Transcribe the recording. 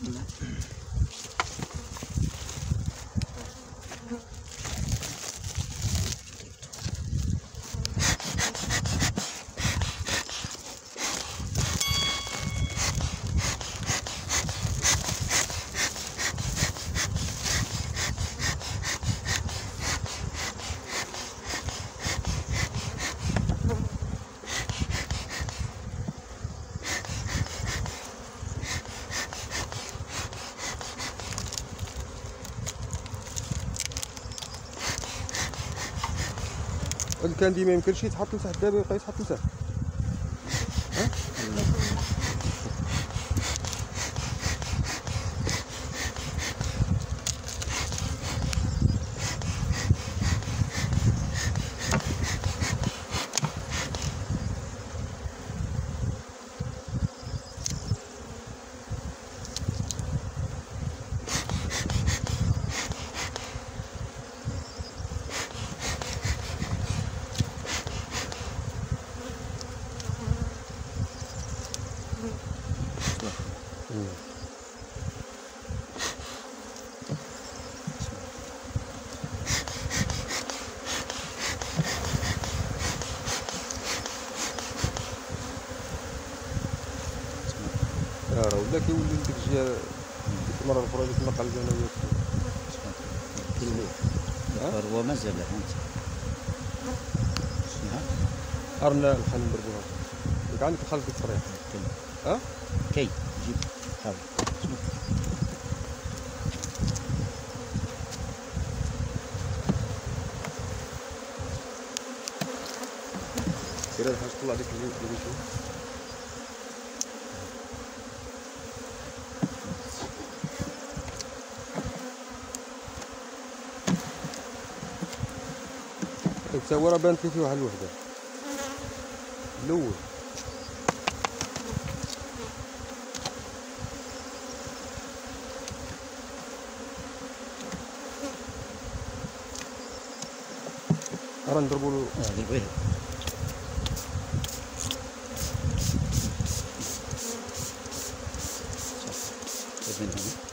كان ديما يمكنش يتحط لتحت، دابا يبقى يتحط لتحت. راه ولا كيولي ديك الجهه ديك المره الاخرى اللي كنا قلبنا انا وياك. هو مازال هانت ارنا الخل نضربوها ياك عندك الخل في الطريق. ها كي جيب حاول سير هذا حاج طلع ديك اللي شوف. حتى هو راه بانت لي فيه واحد الوحده الاول. راه نضربوا له غير